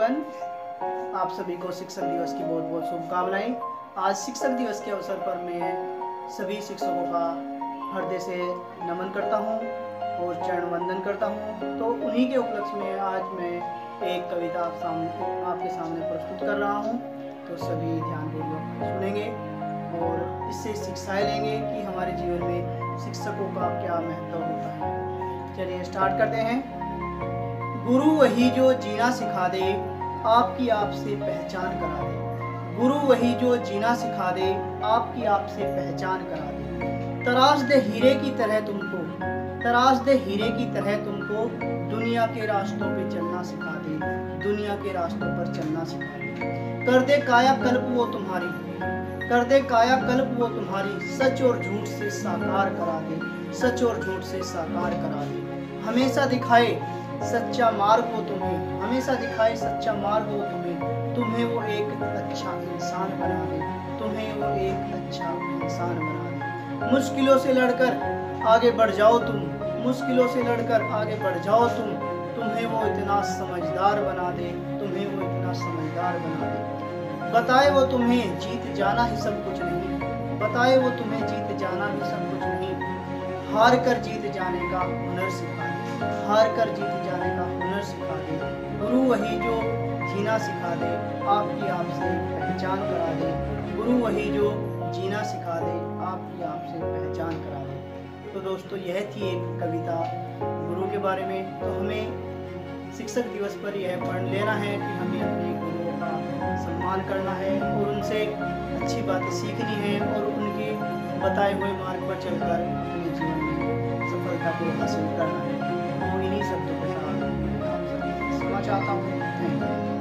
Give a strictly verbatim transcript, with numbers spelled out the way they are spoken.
अभिनंदन। आप सभी को शिक्षक दिवस की बहुत बहुत शुभकामनाएं। आज शिक्षक दिवस के अवसर पर मैं सभी शिक्षकों का हृदय से नमन करता हूं और चरण वंदन करता हूं। तो उन्हीं के उपलक्ष्य में आज मैं एक कविता आप सामने आपके सामने प्रस्तुत कर रहा हूं। तो सभी ध्यानपूर्वक सुनेंगे और इससे शिक्षाएं लेंगे कि हमारे जीवन में शिक्षकों का क्या महत्व होता है। चलिए स्टार्ट करते हैं। गुरु वही जो जीना सिखा दे, आपकी आपसे पहचान करा दे। गुरु वही जो जीना सिखा दे, आपकी आपसे पहचान करा दे। तराश दे हीरे की तरह तुमको, तराश दे हीरे की तरह तुमको, दुनिया के रास्तों पे चलना सिखा दे, दुनिया के रास्तों पर चलना सिखा दे। कर दे काया कल्प वो तुम्हारी, कर दे काया कल्प वो तुम्हारी, सच और झूठ से साकार करा दे, सच और झूठ से साकार करा दे। हमेशा दिखाए सच्चा मार्ग हो तुम्हें, हमेशा दिखाए सच्चा मार्ग हो तुम्हें, तुम्हें वो एक अच्छा इंसान बना दे, तुम्हें वो एक अच्छा इंसान बना दे। मुश्किलों से लड़कर आगे बढ़ जाओ तुम, मुश्किलों से लड़कर आगे बढ़ जाओ तुम, तुम्हें वो इतना समझदार बना दे, तुम्हें वो इतना समझदार बना दे। बताए वो तुम्हें जीत जाना ही सब कुछ नहीं, बताए वो तुम्हें जीत जाना ही सब कुछ नहीं, हार कर जीत जाने का हुनर सिखा दे, हार कर जीत जाने का हुनर सिखा दे। गुरु वही जो जीना सिखा दे, आपकी आपसे पहचान करा दे। गुरु वही जो जीना सिखा दे, आपकी आपसे पहचान करा दे। तो दोस्तों यह थी एक कविता गुरु के बारे में। तो हमें शिक्षक दिवस पर यह पढ़ लेना है कि हमें अपने गुरुओं का सम्मान करना है और उनसे अच्छी बातें सीखनी है और उनके बताए हुए मार्ग पर चलकर अपने जीवन में सफलता को हासिल करना है। तो इन्हीं शब्दों के साथ मैं आपसे क्षमा चाहता हूँ। Thank you.